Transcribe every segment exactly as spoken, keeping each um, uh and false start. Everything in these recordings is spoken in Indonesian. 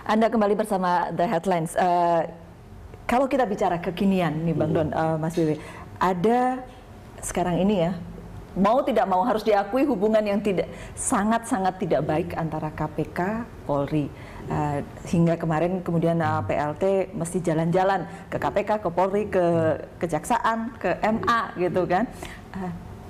Anda kembali bersama The Headlines. Uh, kalau kita bicara kekinian nih Bang Don, uh, Mas Wiwi, ada sekarang ini ya, mau tidak mau harus diakui hubungan yang tidak sangat-sangat tidak baik antara K P K, Polri. Uh, hingga kemarin kemudian uh, P L T mesti jalan-jalan ke K P K, ke Polri, ke Kejaksaan, ke M A gitu kan. Uh,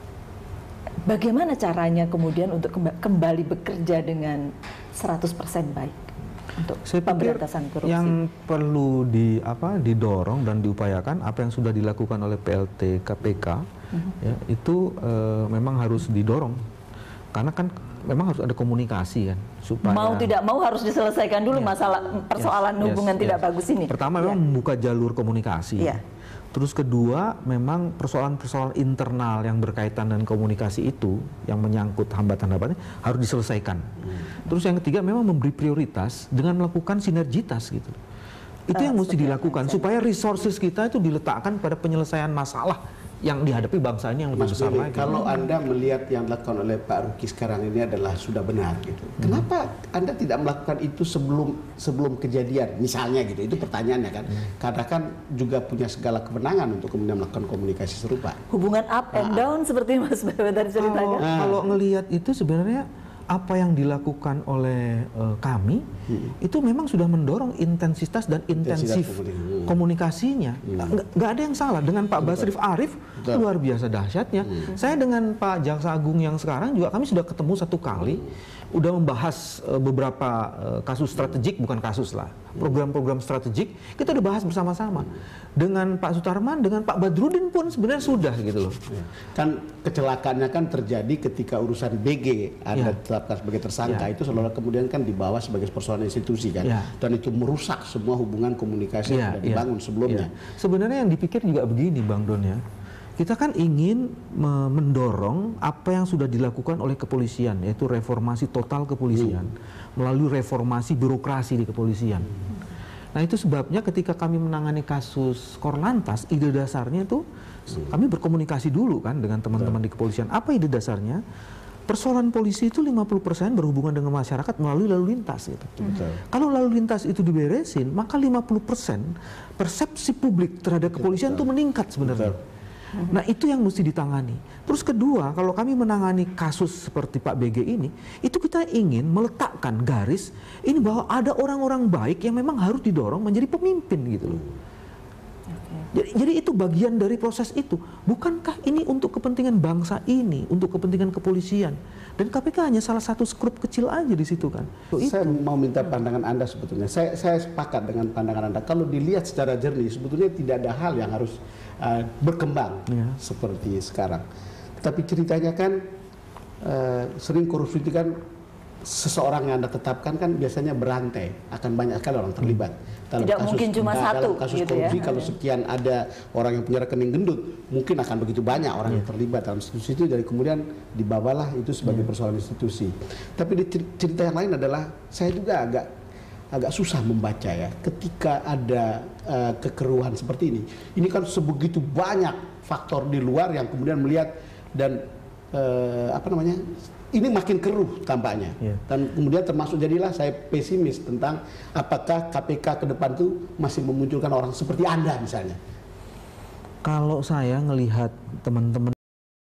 bagaimana caranya kemudian untuk kembali bekerja dengan seratus persen baik? Untuk saya pikir korupsi. Yang perlu di apa didorong dan diupayakan apa yang sudah dilakukan oleh P L T K P K mm-hmm. ya, itu uh, memang harus didorong karena kan memang harus ada komunikasi kan supaya mau tidak mau harus diselesaikan dulu ya. masalah persoalan yes. hubungan yes. tidak yes. bagus ini. Pertama memang ya. membuka jalur komunikasi. Ya. Terus kedua, memang persoalan-persoalan internal yang berkaitan dengan komunikasi itu, yang menyangkut hambatan-hambatannya, harus diselesaikan. Hmm. Terus yang ketiga, memang memberi prioritas dengan melakukan sinergitas gitu. Itu uh, yang mesti dilakukan, supaya resources kita itu diletakkan pada penyelesaian masalah yang dihadapi bangsa ini yang lebih Mas besar Billy, lagi. Kalau Anda melihat yang dilakukan oleh Pak Ruki sekarang ini adalah sudah benar gitu. Hmm. Kenapa Anda tidak melakukan itu sebelum sebelum kejadian? Misalnya gitu. Itu pertanyaannya kan. Hmm. Karena kan juga punya segala kewenangan untuk kemudian melakukan komunikasi serupa. Hubungan up and down nah. seperti Mas Bebe tadi ceritanya. Kalau, nah. kalau ngelihat itu sebenarnya apa yang dilakukan oleh uh, kami hmm. itu memang sudah mendorong intensitas dan intensif hmm. komunikasinya. Hmm. Nggak, nggak ada yang salah dengan Pak Basrif Arif. Betul. Luar biasa dahsyatnya. Hmm. Saya dengan Pak Jaksa Agung yang sekarang juga kami sudah ketemu satu kali, hmm. udah membahas uh, beberapa uh, kasus strategik, bukan kasus lah, program-program strategik kita udah bahas bersama-sama. Dengan Pak Sutarman, dengan Pak Badrudin pun sebenarnya sudah gitu loh. Kan kecelakaannya kan terjadi ketika urusan B G Anda ya. ditetapkan sebagai tersangka ya. itu selalu kemudian kan dibawa sebagai persoalan institusi kan, ya. dan itu merusak semua hubungan komunikasi ya, yang sudah dibangun ya. sebelumnya. Ya. Sebenarnya yang dipikir juga begini Bang Don ya. Kita kan ingin mendorong apa yang sudah dilakukan oleh kepolisian, yaitu reformasi total kepolisian, hmm. melalui reformasi birokrasi di kepolisian. Hmm. Nah itu sebabnya ketika kami menangani kasus Korlantas, ide dasarnya itu hmm. kami berkomunikasi dulu kan dengan teman-teman di kepolisian. Apa ide dasarnya? Persoalan polisi itu lima puluh persen berhubungan dengan masyarakat melalui lalu lintas. Gitu. Hmm. Kalau lalu lintas itu diberesin, maka lima puluh persen persepsi publik terhadap kepolisian itu meningkat sebenarnya. Betul. Nah itu yang mesti ditangani. Terus kedua, kalau kami menangani kasus seperti Pak B G ini, itu kita ingin meletakkan garis ini bahwa ada orang-orang baik yang memang harus didorong menjadi pemimpin gitu loh. Jadi, jadi itu bagian dari proses itu. Bukankah ini untuk kepentingan bangsa ini, untuk kepentingan kepolisian? Dan K P K hanya salah satu skrup kecil aja di situ kan. So, saya itu. mau minta pandangan Anda sebetulnya. Saya, saya sepakat dengan pandangan Anda. Kalau dilihat secara jernih, sebetulnya tidak ada hal yang harus uh, berkembang ya. seperti sekarang. Tapi ceritanya kan uh, sering korupsi itu kan seseorang yang Anda tetapkan kan biasanya berantai, akan banyak sekali orang terlibat. Dalam Tidak kasus, mungkin cuma nah, satu dalam kasus gitu korupsi ya. Kalau sekian ada orang yang punya rekening gendut, mungkin akan begitu banyak orang yeah. yang terlibat dalam institusi itu, dari kemudian dibawalah itu sebagai yeah. persoalan institusi. Tapi di cerita yang lain adalah saya juga agak agak susah membaca ya ketika ada uh, kekeruhan seperti ini. Ini kan sebegitu banyak faktor di luar yang kemudian melihat dan uh, apa namanya? Ini makin keruh tampaknya, yeah. dan kemudian termasuk jadilah saya pesimis tentang apakah K P K ke depan itu masih memunculkan orang seperti Anda misalnya. Kalau saya ngelihat teman-teman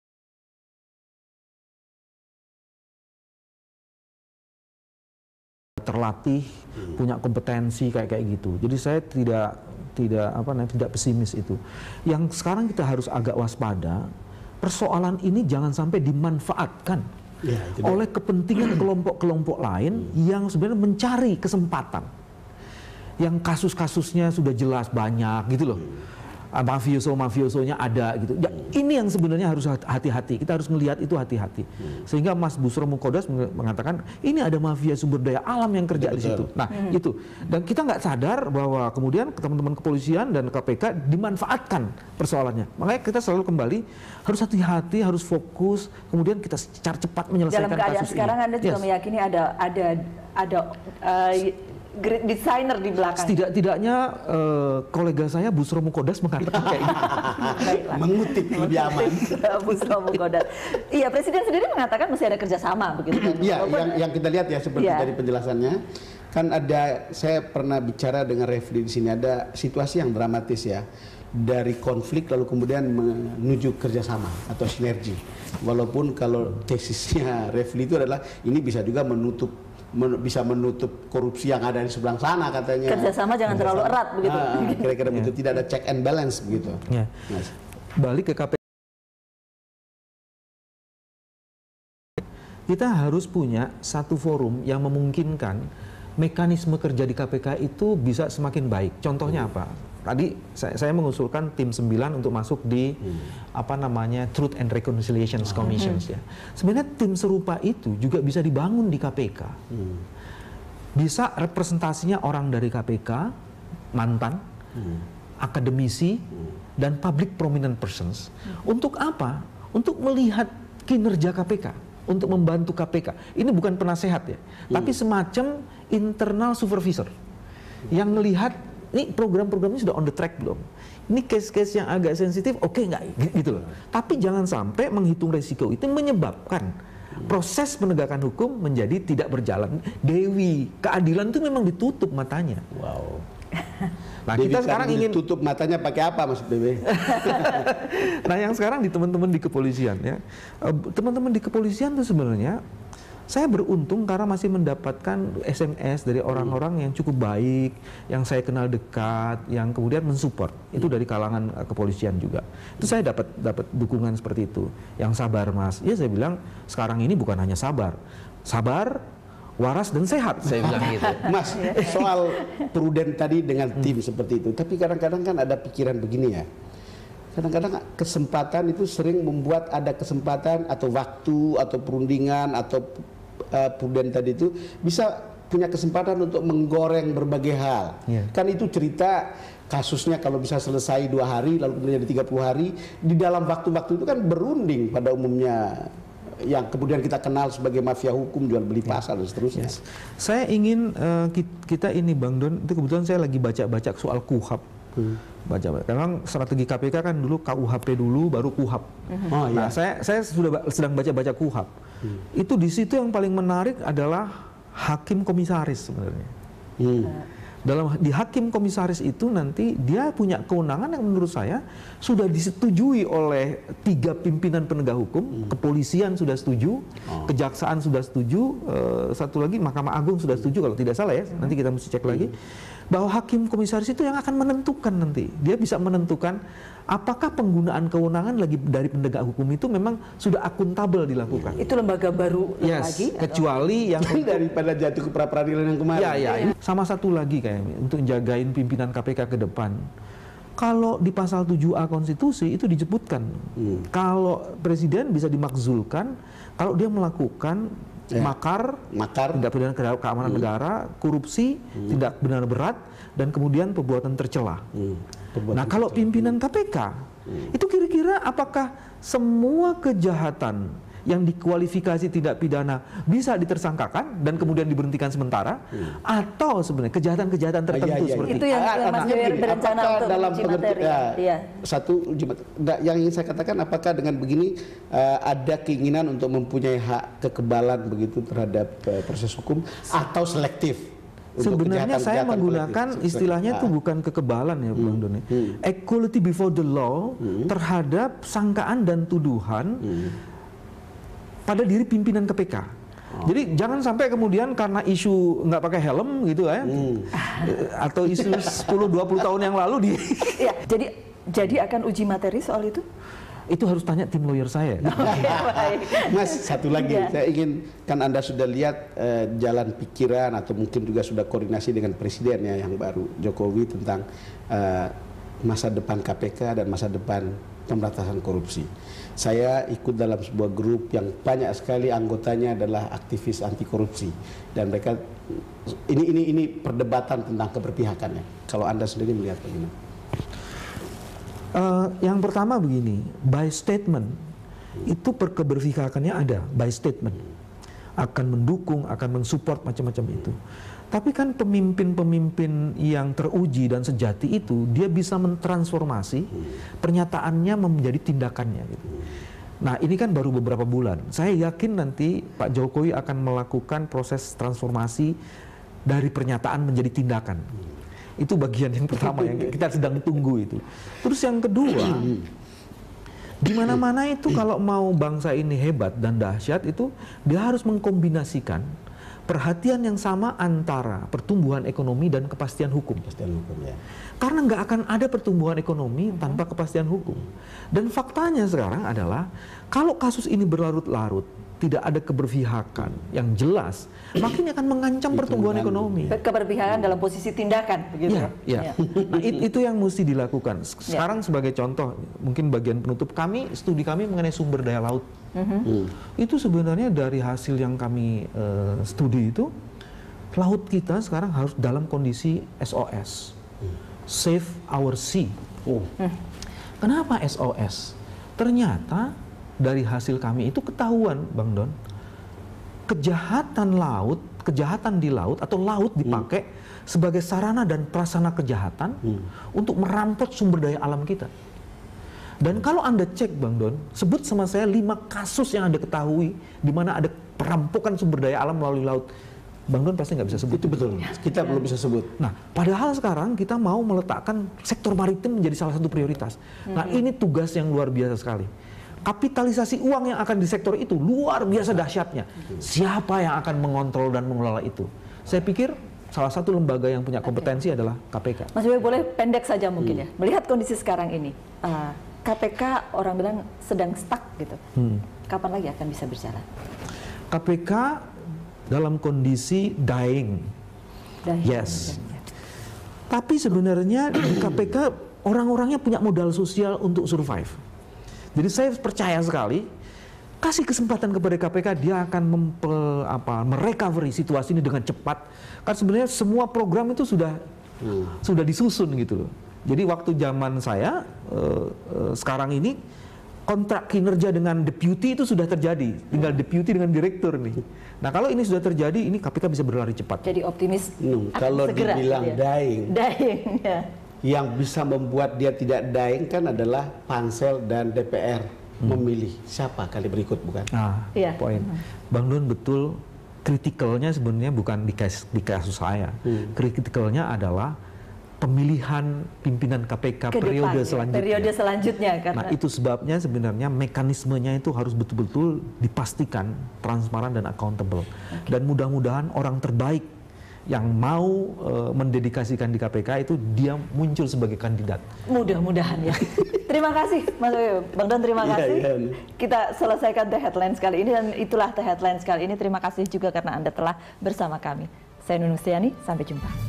terlatih, hmm. punya kompetensi kayak kayak gitu, jadi saya tidak tidak apa namanya tidak pesimis itu. Yang sekarang kita harus agak waspada, persoalan ini jangan sampai dimanfaatkan. Ya, oleh kepentingan kelompok-kelompok lain yang sebenarnya mencari kesempatan, yang kasus-kasusnya sudah jelas banyak gitu loh, mafioso-mafiosonya ada gitu. Ya, ini yang sebenarnya harus hati-hati. Kita harus melihat itu hati-hati. Sehingga Mas Busro Mukodas mengatakan ini ada mafia sumber daya alam yang kerja ya, di situ. Nah hmm. itu. Dan kita nggak sadar bahwa kemudian teman-teman kepolisian dan K P K dimanfaatkan persoalannya. Makanya kita selalu kembali harus hati-hati, harus fokus. Kemudian kita secara cepat menyelesaikan kasus ini. Dalam keadaan sekarang Anda juga yes. meyakini ada ada ada uh, great designer di belakang. Setidak-tidaknya uh, kolega saya Busro Mukodas mengatakan kayak gitu. Mengutip lebih aman. Busro Mukodas. Iya, Presiden sendiri mengatakan masih ada kerjasama begitu kan. Iya, yang, yang kita lihat ya seperti ya. dari penjelasannya Kan ada, saya pernah bicara dengan Refli di sini, ada situasi yang dramatis ya, dari konflik lalu kemudian menuju kerjasama atau sinergi. Walaupun kalau tesisnya Refli itu adalah ini bisa juga menutup men, bisa menutup korupsi yang ada di sebelah sana katanya. Kerjasama jangan kerjasama. terlalu erat begitu. Ah, kira-kira begitu, tidak ada check and balance begitu. Ya. Mas. Balik ke K P K. Kita harus punya satu forum yang memungkinkan mekanisme kerja di K P K itu bisa semakin baik. Contohnya apa? Tadi saya, saya mengusulkan tim sembilan untuk masuk di hmm. apa namanya Truth and Reconciliation oh. Commissions hmm. ya. Sebenarnya tim serupa itu juga bisa dibangun di K P K. Hmm. Bisa representasinya orang dari K P K, mantan, hmm. akademisi, hmm. dan public prominent persons. Hmm. Untuk apa? Untuk melihat kinerja K P K, untuk membantu K P K. Ini bukan penasehat ya, hmm. tapi semacam internal supervisor hmm. yang melihat ini program-program ini sudah on the track belum? Ini case-case yang agak sensitif, oke okay, nggak? Gitu loh. Tapi jangan sampai menghitung resiko itu menyebabkan proses penegakan hukum menjadi tidak berjalan. Dewi, keadilan itu memang ditutup matanya. Wow. Nah, Dewi kita sekarang ingin tutup matanya pakai apa, Mas Dewi? Nah, yang sekarang di teman-teman di kepolisian ya, teman-teman di kepolisian itu sebenarnya saya beruntung karena masih mendapatkan S M S dari orang-orang yang cukup baik, yang saya kenal dekat, yang kemudian mensupport. Itu dari kalangan uh, kepolisian juga. Itu saya dapat dapat dukungan seperti itu. Yang sabar, Mas. Ya saya bilang sekarang ini bukan hanya sabar. Sabar, waras dan sehat, saya bilang gitu. Mas, soal prudent tadi dengan tim hmm. seperti itu. Tapi kadang-kadang kan ada pikiran begini ya. Kadang-kadang kesempatan itu sering membuat ada kesempatan atau waktu atau perundingan atau uh, prudent tadi itu bisa punya kesempatan untuk menggoreng berbagai hal. Yeah. Kan itu cerita kasusnya kalau bisa selesai dua hari lalu kemudian jadi tiga puluh hari, di dalam waktu-waktu itu kan berunding pada umumnya yang kemudian kita kenal sebagai mafia hukum, jual beli pasar dan seterusnya. Yes. Saya ingin uh, kita ini Bang Don, itu kebetulan saya lagi baca-baca soal Kuhap. Hmm. Baca, memang strategi K P K kan dulu K U H P dulu, baru Kuhap. Hmm. Oh, nah, iya. saya saya sudah sedang baca-baca Kuhap. Hmm. Itu di situ yang paling menarik adalah hakim komisaris sebenarnya. Hmm. Dalam di hakim komisaris itu nanti dia punya kewenangan yang menurut saya sudah disetujui oleh tiga pimpinan penegak hukum, hmm. kepolisian sudah setuju, oh. kejaksaan sudah setuju, uh, satu lagi Mahkamah Agung sudah setuju kalau tidak salah ya, hmm. nanti kita mesti cek hmm. lagi. Bahwa hakim komisaris itu yang akan menentukan nanti. Dia bisa menentukan apakah penggunaan kewenangan lagi dari penegak hukum itu memang sudah akuntabel dilakukan. Itu lembaga baru yes, lagi? Kecuali yang untuk, daripada jatuh ke pra-peradilan yang kemarin. Ya, ya. ya. Sama satu lagi kayaknya untuk jagain pimpinan K P K ke depan. Kalau di pasal tujuh A konstitusi itu disebutkan hmm. kalau presiden bisa dimakzulkan kalau dia melakukan Ya. makar, makar, tindak pidana keamanan hmm. negara, korupsi, hmm. tindak pidana berat, dan kemudian perbuatan tercela. Hmm. Perbuatan nah, kalau tercela. Pimpinan K P K, hmm. itu kira-kira apakah semua kejahatan yang dikualifikasi tidak pidana bisa ditersangkakan dan kemudian diberhentikan sementara, hmm. atau sebenarnya kejahatan-kejahatan tertentu ah, iya, iya, itu iya. itu yang ah, Mas Dewi berencana untuk dalam uji materi. Ya, ya. Satu uji materi. Yang ingin saya katakan, apakah dengan begini uh, ada keinginan untuk mempunyai hak kekebalan begitu terhadap uh, proses hukum atau selektif? Sebenarnya saya menggunakan kolektif. Istilahnya itu ah. bukan kekebalan ya, hmm. Bang Doni. Hmm. Equality before the law hmm. terhadap sangkaan dan tuduhan hmm. pada diri pimpinan K P K. Oh. Jadi jangan sampai kemudian karena isu nggak pakai helm gitu ya, hmm. atau isu sepuluh dua puluh tahun yang lalu di. Ya, jadi jadi akan uji materi soal itu? Itu harus tanya tim lawyer saya. Mas, satu lagi, ya. Saya ingin, kan Anda sudah lihat uh, jalan pikiran atau mungkin juga sudah koordinasi dengan presiden ya yang baru Jokowi tentang uh, masa depan K P K dan masa depan pemberantasan korupsi. Saya ikut dalam sebuah grup yang banyak sekali anggotanya adalah aktivis anti korupsi dan mereka ini ini ini perdebatan tentang keberpihakannya. Kalau Anda sendiri melihat bagaimana? Uh, yang pertama begini, by statement itu keberpihakannya ada, by statement akan mendukung, akan mensupport macam-macam itu. Tapi kan pemimpin-pemimpin yang teruji dan sejati itu dia bisa mentransformasi pernyataannya menjadi tindakannya gitu. Nah, ini kan baru beberapa bulan. Saya yakin nanti Pak Jokowi akan melakukan proses transformasi dari pernyataan menjadi tindakan. Itu bagian yang pertama yang kita sedang tunggu itu. Terus yang kedua, di mana-mana itu kalau mau bangsa ini hebat dan dahsyat itu dia harus mengkombinasikan perhatian yang sama antara pertumbuhan ekonomi dan kepastian hukum. Kepastian hukum ya. Karena nggak akan ada pertumbuhan ekonomi tanpa kepastian hukum. Dan faktanya sekarang adalah kalau kasus ini berlarut-larut, tidak ada keberpihakan yang jelas, makin akan mengancam pertumbuhan ekonomi. Keberpihakan dalam posisi tindakan, begitu ya? Ya. Ya. Nah, it, itu yang mesti dilakukan. Sekarang ya. Sebagai contoh, mungkin bagian penutup kami, studi kami mengenai sumber daya laut. Mm-hmm. hmm. Itu sebenarnya dari hasil yang kami uh, studi itu, laut kita sekarang harus dalam kondisi S O S, hmm. Save Our Sea. Oh. Hmm. Kenapa S O S? Ternyata dari hasil kami itu ketahuan, Bang Don, kejahatan laut, kejahatan di laut atau laut dipakai hmm. sebagai sarana dan prasarana kejahatan hmm. untuk merampok sumber daya alam kita. Dan kalau Anda cek, Bang Don, sebut sama saya lima kasus yang Anda ketahui di mana ada perampokan sumber daya alam melalui laut. Bang Don pasti nggak bisa sebut. Itu betul, kita belum bisa sebut. Nah, padahal sekarang kita mau meletakkan sektor maritim menjadi salah satu prioritas. Hmm. Nah, ini tugas yang luar biasa sekali. Kapitalisasi uang yang akan di sektor itu luar biasa dahsyatnya. Siapa yang akan mengontrol dan mengelola itu? Saya pikir salah satu lembaga yang punya kompetensi okay. adalah K P K. Mas Boy, boleh pendek saja mungkin hmm. ya. Melihat kondisi sekarang ini, uh, K P K orang bilang sedang stuck gitu. Hmm. Kapan lagi akan bisa berjalan? K P K dalam kondisi dying. dying. Yes. Tapi sebenarnya di K P K orang-orangnya punya modal sosial untuk survive. Jadi saya percaya sekali, kasih kesempatan kepada K P K, dia akan mempe, apa, merecovery situasi ini dengan cepat. Karena sebenarnya semua program itu sudah hmm. sudah disusun gitu loh. Jadi waktu zaman saya, uh, uh, sekarang ini kontrak kinerja dengan deputy itu sudah terjadi. Tinggal deputy dengan direktur nih. Nah kalau ini sudah terjadi, ini K P K bisa berlari cepat. Jadi optimis. Hmm, kalau segera, dibilang ya. dying. Dying, ya. Yang bisa membuat dia tidak dying kan adalah Pansel dan D P R hmm. memilih siapa kali berikut, bukan? Nah, ya. poin. Hmm. Bang Don betul, kritikalnya sebenarnya bukan di kasus, di kasus saya. Hmm. Kritikalnya adalah pemilihan pimpinan K P K Kedepan, periode selanjutnya. Periode selanjutnya karena... Nah itu sebabnya sebenarnya mekanismenya itu harus betul-betul dipastikan transparan dan accountable. Okay. Dan mudah-mudahan orang terbaik yang mau uh, mendedikasikan di K P K itu dia muncul sebagai kandidat. Mudah-mudahan ya. Terima kasih Mas Boy. Bang Don, terima kasih. Yeah, yeah. Kita selesaikan The Headlines kali ini dan itulah The Headlines kali ini. Terima kasih juga karena Anda telah bersama kami. Saya Nunung Stiani, sampai jumpa.